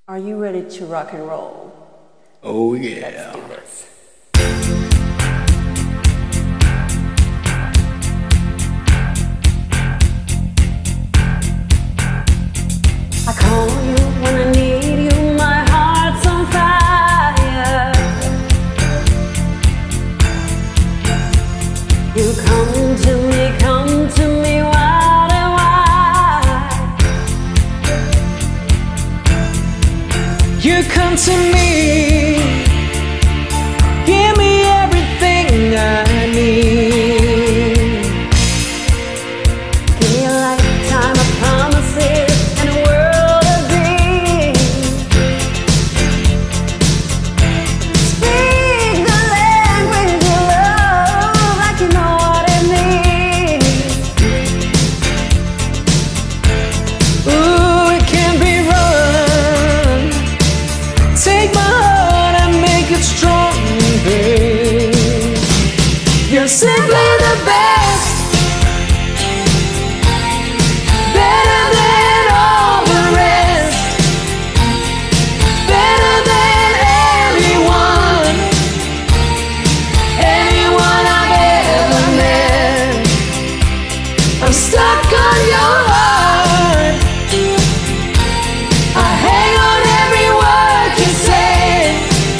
Are you ready to rock and roll? Oh yeah. Let's do this. I call you when I need you, my heart's on fire. You come to me wide and wide. You come to me, give me everything I need. Give me a lifetime of promises and a world of dreams. Speak the language of love like you know what it means. Ooh, it can be run. Take my heart and make it strong, babe. You're simply the best, better than all the rest, better than anyone I've ever met. I'm stuck on your heart, I hang on every word you say,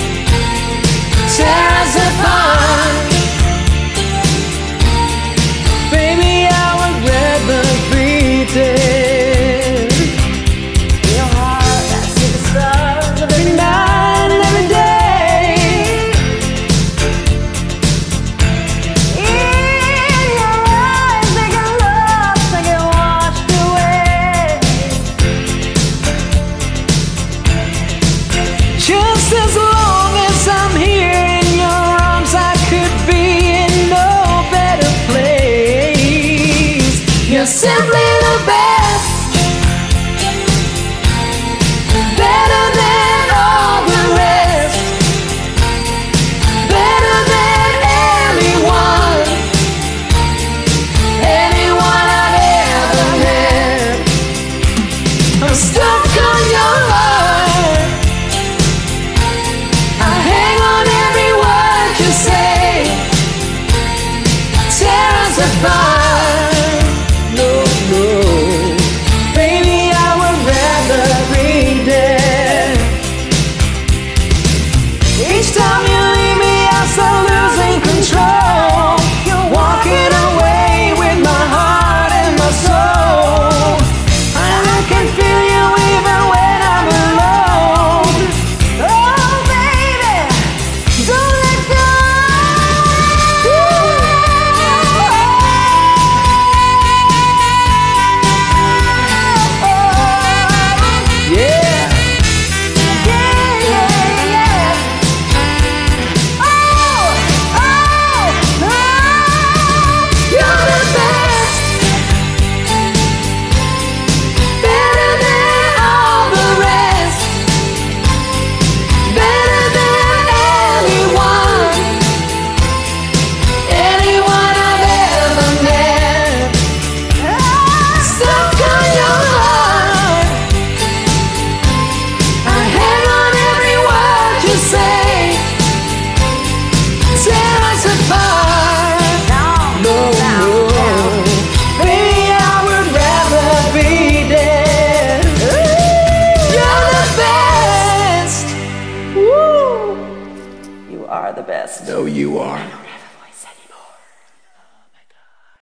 tear us apart. Baby, I would rather be dead. Your heart that sees the stars of Every night and every day. in your eyes, they get lost, they get washed away. Just as long as I'm here in your arms, I could be in no better place. You're simply the best, better than all the rest, better than anyone I've ever met. I'm stuck on your heart, I hang on every word you say, tear us apart. No, no, baby, I would rather be dead. Each time you leave me, I start losing control. You're walking away with my heart and my soul, and I can feel you even when I'm alone. Oh baby, don't let go. Yeah. Yeah, yeah, yeah. Oh, oh, oh. You're the best, better than all the rest, better than anyone I've ever met. Stuck on your heart, I hang on every word you say, tear us apart. No, no, baby, I would rather be dead. You're the best. Woo. You are the best. No, you are.